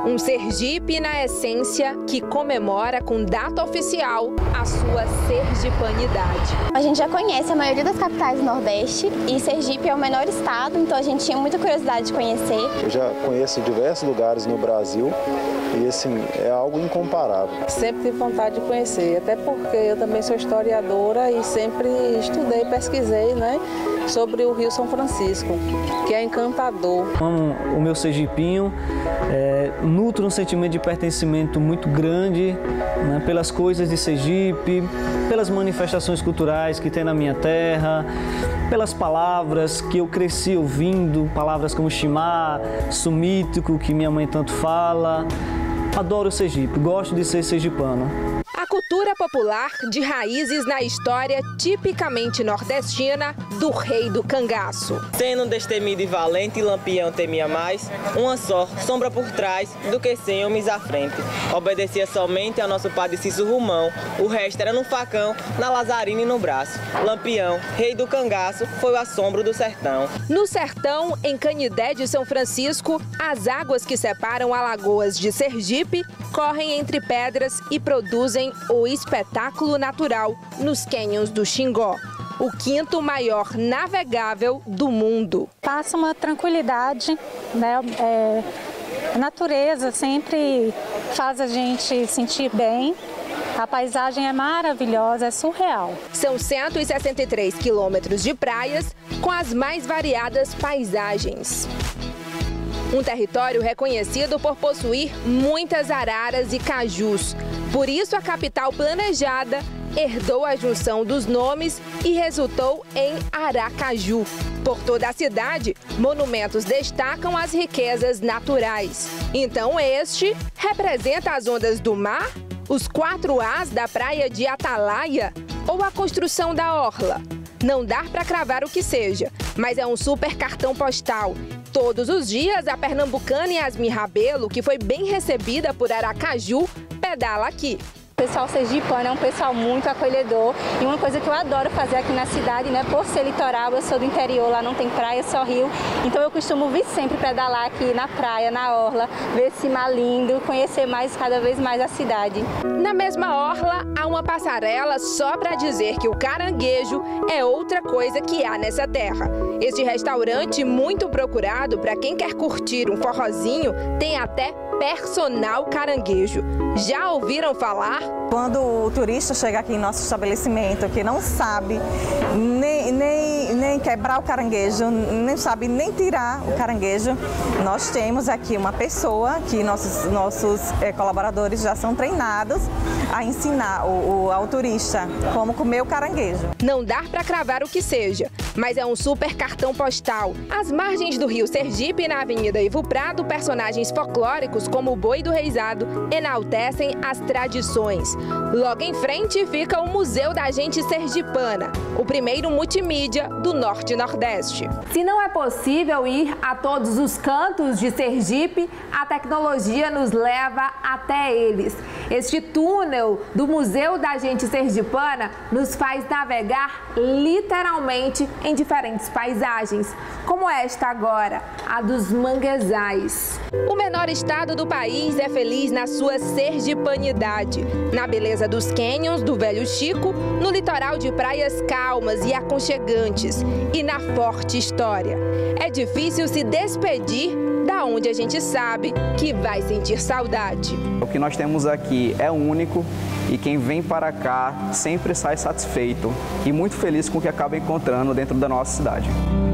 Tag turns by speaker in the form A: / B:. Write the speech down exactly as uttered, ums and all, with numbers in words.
A: Um Sergipe na essência que comemora com data oficial a sua sergipanidade.
B: A gente já conhece a maioria das capitais do Nordeste e Sergipe é o menor estado, então a gente tinha muita curiosidade de conhecer.
C: Eu já conheço diversos lugares no Brasil e assim, é algo incomparável.
D: Sempre tive vontade de conhecer, até porque eu também sou historiadora e sempre estudei, pesquisei, né, sobre o Rio São Francisco, que é encantador.
E: Amo o meu sergipinho, é, nutro um sentimento de pertencimento muito grande, né, pelas coisas de Sergipe, pelas manifestações culturais que tem na minha terra, pelas palavras que eu cresci ouvindo, palavras como chimá, sumítico, que minha mãe tanto fala. Adoro o Sergipe, gosto de ser sergipano.
A: A cultura popular de raízes na história tipicamente nordestina do rei do cangaço.
F: Sendo destemido e valente, Lampião temia mais, uma só, sombra por trás, do que cem homens à frente. Obedecia somente ao nosso padre Cício Romão, o resto era no facão, na lazarina e no braço. Lampião, rei do cangaço, foi o assombro do sertão.
A: No sertão, em Canidé de São Francisco, as águas que separam Alagoas de Sergipe correm entre pedras e produzem o espetáculo natural nos cânions do Xingó, o quinto maior navegável do mundo.
G: Passa uma tranquilidade, né? É, a natureza sempre faz a gente sentir bem. A paisagem é maravilhosa, é surreal.
A: São cento e sessenta e três quilômetros de praias com as mais variadas paisagens. Um território reconhecido por possuir muitas araras e cajus. Por isso, a capital planejada herdou a junção dos nomes e resultou em Aracaju. Por toda a cidade, monumentos destacam as riquezas naturais. Então, este representa as ondas do mar, os quatro As da praia de Atalaia ou a construção da orla. Não dá para cravar o que seja, mas é um super cartão postal. Todos os dias, a pernambucana Yasmin Rabelo, que foi bem recebida por Aracaju, pedala aqui.
G: O pessoal sergipano é um pessoal muito acolhedor e uma coisa que eu adoro fazer aqui na cidade, né? Por ser litoral, eu sou do interior, lá não tem praia, só rio. Então eu costumo vir sempre pedalar aqui na praia, na orla, ver esse mar lindo, conhecer mais, cada vez mais a cidade.
A: Na mesma orla, há uma passarela só para dizer que o caranguejo é outra coisa que há nessa terra. Este restaurante, muito procurado para quem quer curtir um forrozinho, tem até personal caranguejo. Já ouviram falar?
H: Quando o turista chega aqui em nosso estabelecimento, que não sabe nem, nem, nem quebrar o caranguejo, nem sabe nem tirar o caranguejo, nós temos aqui uma pessoa que nossos, nossos é, colaboradores já são treinados a ensinar o, o, ao turista como comer o caranguejo.
A: Não dá para cravar o que seja, mas é um super cartão postal. Às margens do rio Sergipe, na Avenida Ivo Prado, personagens folclóricos como o Boi do Reisado enaltecem as tradições. Logo em frente fica o Museu da Gente Sergipana, o primeiro multimídia do Norte e Nordeste. Se não é possível ir a todos os cantos de Sergipe, a tecnologia nos leva até eles. Este túnel do Museu da Gente Sergipana nos faz navegar literalmente em diferentes paisagens, como esta agora, a dos manguezais. O menor estado do país é feliz na sua sergipanidade, na beleza dos cânions do Velho Chico, no litoral de praias calmas e aconchegantes e na forte história. É difícil se despedir da onde a gente sabe que vai sentir saudade.
I: O que nós temos aqui é único e quem vem para cá sempre sai satisfeito e muito feliz com o que acaba encontrando dentro da nossa cidade.